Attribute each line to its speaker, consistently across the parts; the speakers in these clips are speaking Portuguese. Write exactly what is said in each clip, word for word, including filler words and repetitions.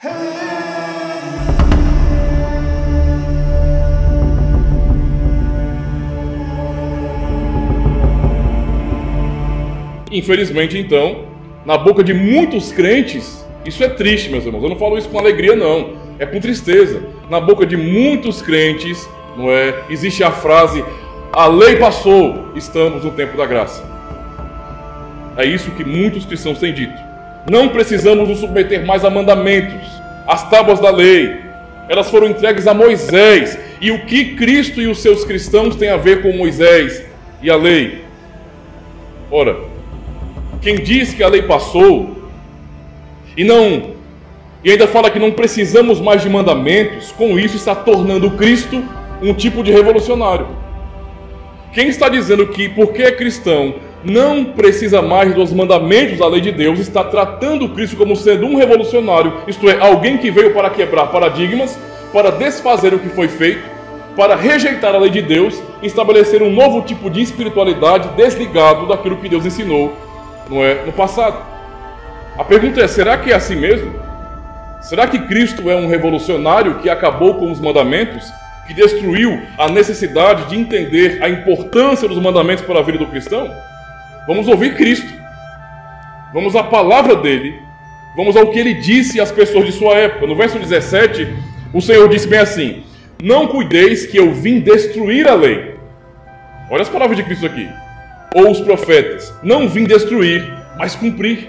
Speaker 1: Infelizmente, então, na boca de muitos crentes, isso é triste, meus irmãos. Eu não falo isso com alegria, não. É com tristeza. Na boca de muitos crentes, não é? Existe a frase: a lei passou, estamos no tempo da graça. É isso que muitos cristãos têm dito. Não precisamos nos submeter mais a mandamentos, as tábuas da lei. Elas foram entregues a Moisés. E o que Cristo e os seus cristãos têm a ver com Moisés e a lei? Ora, quem diz que a lei passou e não e ainda fala que não precisamos mais de mandamentos, com isso está tornando Cristo um tipo de revolucionário. Quem está dizendo que porque é cristão não precisa mais dos mandamentos da lei de Deus, está tratando Cristo como sendo um revolucionário, isto é, alguém que veio para quebrar paradigmas, para desfazer o que foi feito, para rejeitar a lei de Deus e estabelecer um novo tipo de espiritualidade desligado daquilo que Deus ensinou, não é, no passado. A pergunta é, será que é assim mesmo? Será que Cristo é um revolucionário que acabou com os mandamentos, que destruiu a necessidade de entender a importância dos mandamentos para a vida do cristão? Vamos ouvir Cristo, vamos à palavra dele, vamos ao que ele disse às pessoas de sua época. No verso dezessete, o Senhor disse bem assim: não cuideis que eu vim destruir a lei. Olha as palavras de Cristo aqui. Ou os profetas: não vim destruir, mas cumprir.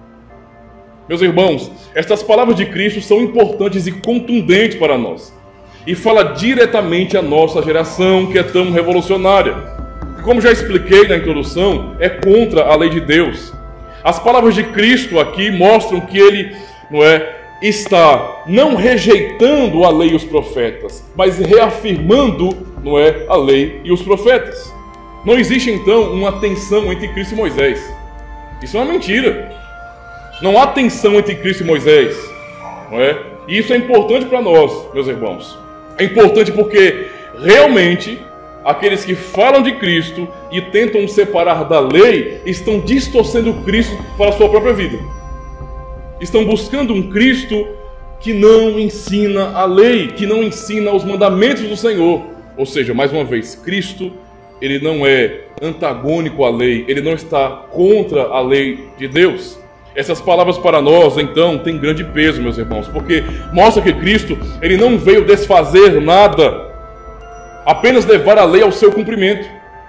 Speaker 1: Meus irmãos, estas palavras de Cristo são importantes e contundentes para nós. E fala diretamente à nossa geração, que é tão revolucionária. Como já expliquei na introdução, é contra a lei de Deus. As palavras de Cristo aqui mostram que ele, não é, está não rejeitando a lei e os profetas, mas reafirmando, não é, a lei e os profetas. Não existe então uma tensão entre Cristo e Moisés. Isso é uma mentira. Não há tensão entre Cristo e Moisés, não é? E isso é importante para nós, meus irmãos. É importante porque realmente aqueles que falam de Cristo e tentam separar da lei estão distorcendo Cristo para a sua própria vida. Estão buscando um Cristo que não ensina a lei, que não ensina os mandamentos do Senhor. Ou seja, mais uma vez, Cristo, ele não é antagônico à lei, ele não está contra a lei de Deus. Essas palavras para nós, então, têm grande peso, meus irmãos, porque mostra que Cristo, ele não veio desfazer nada, apenas levar a lei ao seu cumprimento.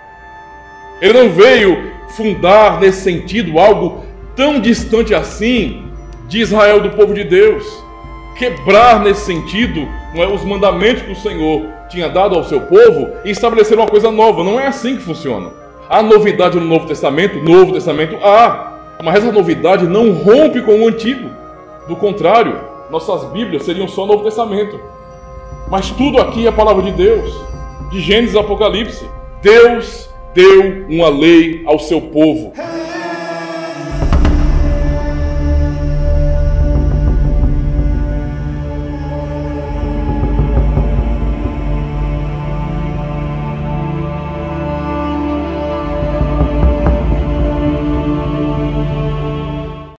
Speaker 1: Ele não veio fundar nesse sentido algo tão distante assim de Israel, do povo de Deus, quebrar nesse sentido, não é, os mandamentos que o Senhor tinha dado ao seu povo e estabelecer uma coisa nova. Não é assim que funciona. Há novidade no Novo Testamento? Novo Testamento há. Mas essa novidade não rompe com o Antigo. Do contrário, nossas Bíblias seriam só Novo Testamento. Mas tudo aqui é a palavra de Deus. De Gênesis a Apocalipse. Deus deu uma lei ao seu povo.